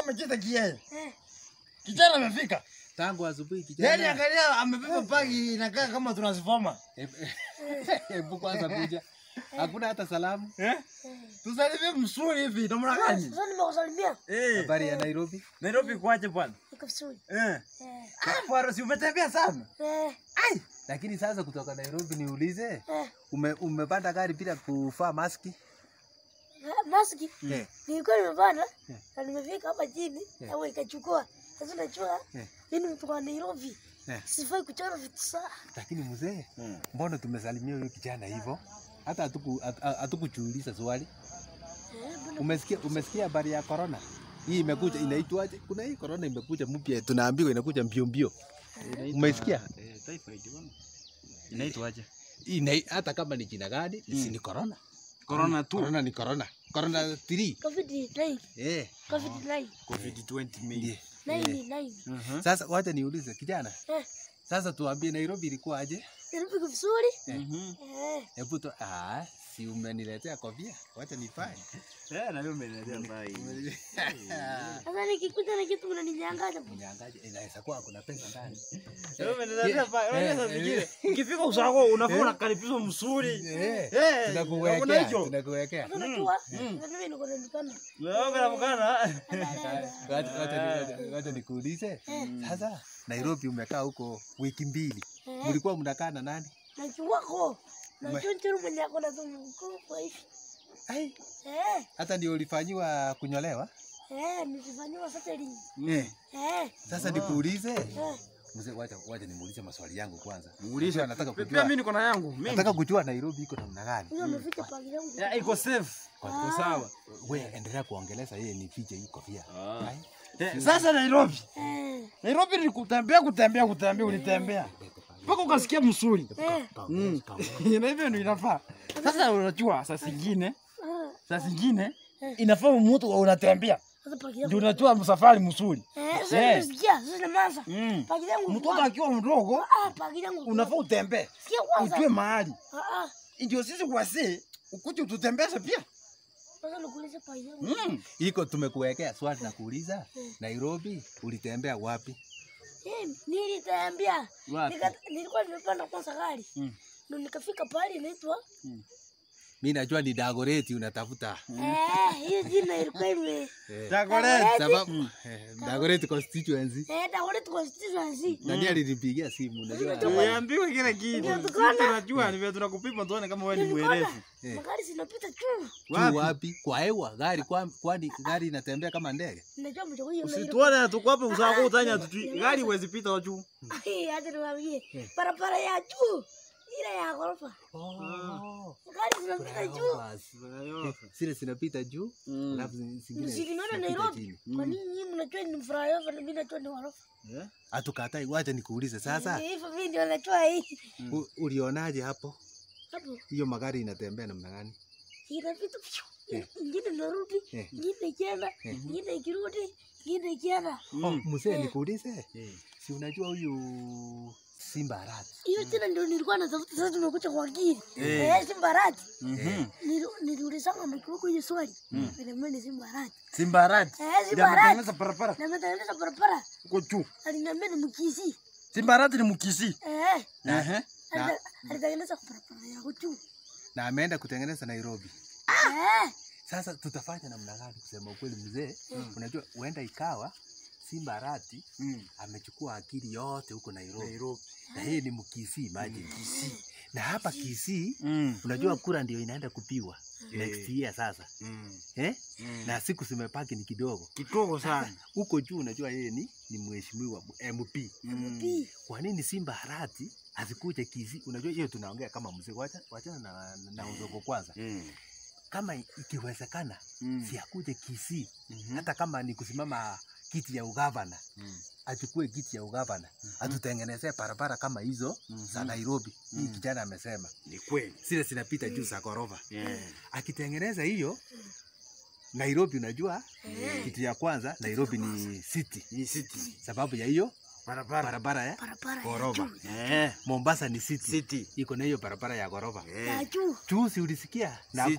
umecheza kiae. Kijana amefika. Tangu asubuhi kijana. Yaani angalia amebeba bagi inakaa kama tunasifoma. Hebu kwanza kuja. Hakuna hata salamu. Tusalimie msuri hivi namna gani? Sasa nimekusalimia. Habari ya Nairobi? Nairobi kwaje bwana? Iko vizuri. Kwa si umetembea sana. Ai. Lakini sasa kutoka Nairobi niulize, umepanda gari bila kuvaa maski? Maski? Nilikuwa nimepanda na nimefika hapa chini au ikachukua. Sasa najua mimi nimetoka Nairobi. Sifai kuchora vitu sana. Lakini mzee, mbona tumesalimia huyo kijana hivyo? Hata hatukujiuliza swali. Umesikia habari ya corona? Hii imekuja inaitwaje? Kuna hii corona imekuja mpya tunaambiwa inakuja mbio mbio. Umesikia? Typhoid bwana. Inaitwaje? Hata kama ni jina gani, si ni corona. Corona tu. Corona ni corona. Corona 3. COVID-19. COVID-19. COVID-20 maybe. 99. Sasa wacha niulize kijana. Sasa tuambie Nairobi ilikuwa aje? Nairobi iko vizuri. Hebu tu si umeniletea kofia. Wacha nifae. Na mimi umeniletea bai. Sasa nikikuja na kitu unaninyang'anya. Unyangaje? Inaweza kuwa kuna pesa ndani. Wewe umeniletea bai. Unaweza fikiri. Ukifika usako unafaa unakaribishwa mzuri. Tunakuwekea. Unajua? Mimi niko na mkana. Wewe kana mkana. Wacha nikuulize. Sasa Nairobi umekaa huko wiki mbili. Mlikuwa mnakaa na nani? Na chuwako. Na chonchoro mwenye ako na tumko kwa hivi. Ai. Hata ndio ulifanyiwa kunyolewa? Nilifanywa surgery. Sasa nikuulize. Mzee wacha nimuulize maswali yangu kwanza. Muulize, nataka kujua. Pia mimi niko na yangu. Nataka kujua Nairobi iko namna gani? Huyo ameficha pagi yangu. Iko safe. Kwa sawa. Wewe endelea kuongeleza yeye nifiche hii kofia. Sasa Nairobi. Nairobi ni kutembea ulitembea. Mpaka ukasikia msuri. Na hivyo ndio inafaa. Sasa unajua saa zingine inafaa mtu unatembea. Ndio unajua msafari msuri. Sasa sasa pagi yangu. Mtoto akiwa mdogo pagi yangu. Unafaa utembee. Sikia kwanza. Ujue mahali. Ndio sisi wazee ukuje ututembeze pia. Sasa nikuulize pagi yangu. Iko tumekuwekea swali na kuuliza. Nairobi ulitembea wapi? Nilitembea. Nilikuwa nimepanda kwanza gari. Ndio nikafika pale inaitwa. Mimi najua ni Dagoretti unatafuta. Hiyo jina ilikuwa Dagoretti sababu Dagoretti constituency. Dagoretti constituency. Nani alinipigia simu unajua? Tumeambiwa kila kitu. Tunajua ni vile tunakupima tuone kama wewe ni mwerevu. Magari zinapita tu. Wapi? Kwa hewa gari kwani gari inatembea kama ndege? Najua mjoko hiyo. Usituone tuko hapa usako utanya gari huwezi pita juu. Hata niwaambie. Barabara ya juu. Ile ya ghorofa. Gari zinapita juu. Zile zinapita juu. Alafu zingine. Zingine Nairobi. Kwa nini nyinyi mnajua ni flyover na mimi najua ni ghorofa? Hatukatai, wacha nikuulize sasa. Hivyo mimi ndio najua hii. Ulionaje hapo? Hapo. Hiyo magari inatembea namna gani? Inapita. Ingine narudi, ingine ikienda, ingine ikirudi, ingine ikienda. Mzee nikuulize. Si unajua huyu Simba Arati. Hiyo tena ndio nilikuwa natafuta sasa tumekuja kwa akili. Simba Arati. Niliuliza kama kiweko hiyo swali. Nilimwambia ni Simba Arati. Simba Arati. Simba Arati. Anatengeneza barabara. Anatengeneza barabara. Uko juu. Aliniambia ni Mkisi. Simba Arati ni Mkisi. Alitengeneza barabara ya juu. Na ameenda kutengeneza Nairobi. Sasa tutafanya namna gani kusema ukweli mzee? Unajua huenda ikawa Simba Arati amechukua akili yote huko Nairobi. Na yeye ni Mkisi, imagine Kisii. Na hapa Kisii unajua kura ndio inaenda kupigwa next year sasa. Na siku zimepaki ni kidogo sana. Huko juu unajua yeye ni mheshimiwa MP. Kwa nini Simba Arati asikuje Kisii? Unajua hiyo tunaongea kama mzee, wachana na uzoko kwanza. Kama ikiwezekana si akuje Kisii hata kama ni kusimama kiti ya ugavana. Achukue kiti ya ugavana. Atutengenezee barabara kama hizo za Nairobi. Hii kijana amesema. Ni kweli. Zile zinapita juu za ghorofa. Akitengeneza hiyo Nairobi unajua kitu ya kwanza Nairobi ni city. Sababu ya hiyo barabara ya ghorofa. Mombasa ni city. Iko na hiyo barabara ya ghorofa. Juu si ulisikia Nakuru.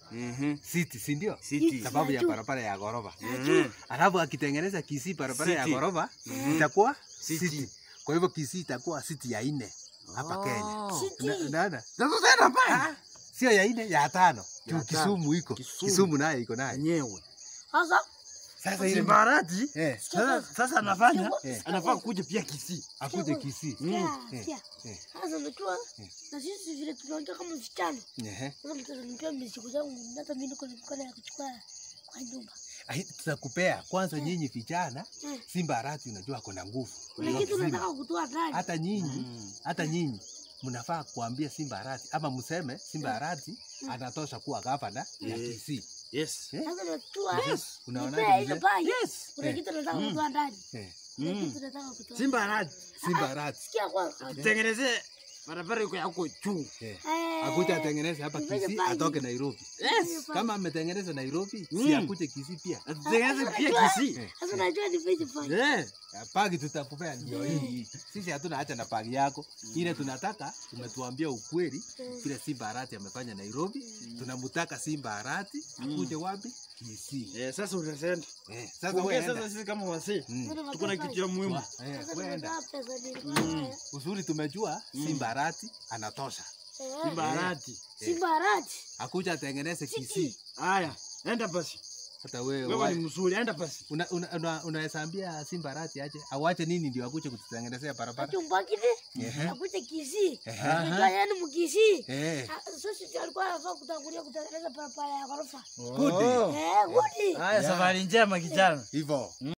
City, si ndio? City. Sababu ya barabara ya ghorofa. Najua. Alafu akitengeneza Kisii barabara ya City. ghorofa itakuwa City. City. Kwa hivyo Kisii itakuwa city ya 4 hapa Kenya. City. Dada. Sasa tena baya. Sio ya 4, ya 5. Ya Kisumu iko. Kisumu. Kisumu naye iko naye. Yenyewe. Sasa Sasa ile Simba Arati. Sasa anafanya Eh. anafaa kuja pia Kisii. akuje Kisii. sikia. Sasa unajua na sisi vile tunaongea kama vijana. Sasa mtaniambia mzigo zangu hata mimi niko na mkono ya kuchukua kwa nyumba. Tutakupea kwanza nyinyi vijana. Simba Arati unajua kuna nguvu. Kuna kitu nataka kutoa ndani. Hata nyinyi mnafaa kuambia Simba Arati ama mseme Simba Arati anatosha kuwa gavana ya Kisii. Yes. Sasa najua Unaona hizo bai. Yes. Kuna kitu nataka kutoa ndani. Kuna kitu nataka kutoa. Simba Arati. Simba Arati Sikia kwanza. Tengeneze barabara iko yako juu. akuje atengeneze hapa Kisii atoke Nairobi. Yes. Kama ametengeneza Nairobi si akuje Kisii pia. Tengeneze pia Kisii. Sasa najua ni vipi fanya. Pagi tutakupea ndio hii. Sisi hatuna haja na pagi yako. Ile tunataka umetuambia ukweli vile Simba Arati amefanya Nairobi. Tunamtaka Simba Arati akuje wapi? Kisii. Sasa unasema. Sasa wewe Sasa sisi kama wasee tuko na kitu ya muhimu. Kwenda. Uzuri tumejua Simba Arati anatosha. Simba Arati. Simba Arati. Akuja atengeneze Kisii. Haya, enda basi. Hata Wewe wewe ni mzuri, enda basi. unaweza ambia Simba Arati aje awache nini ndio akuje kututengenezea barabara. Tumbakide. Akuje Kisii. Ndio yani mkisii. Sasa alikuwa anafaa kutangulia kutengeneza barabara ya ghorofa. Good. Good. Haya, safari njema kijana. Hivyo.